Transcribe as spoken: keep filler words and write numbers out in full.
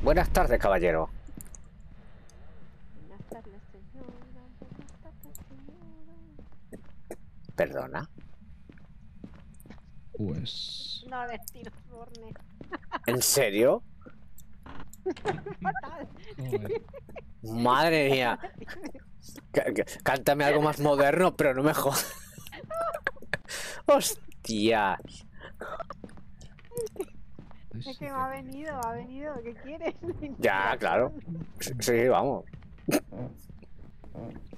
Buenas tardes, caballero. Buenas tardes, señora. Buenas tardes, señora. ¿Perdona? Pues... No les tiro Fortnite. ¿En serio? Fatal. Joder. Madre mía. C- c- Cántame algo más moderno, pero no me jodas. Hostias. Es que me ha venido, me ha venido. ¿Qué quieres? Ya, claro. Sí, vamos.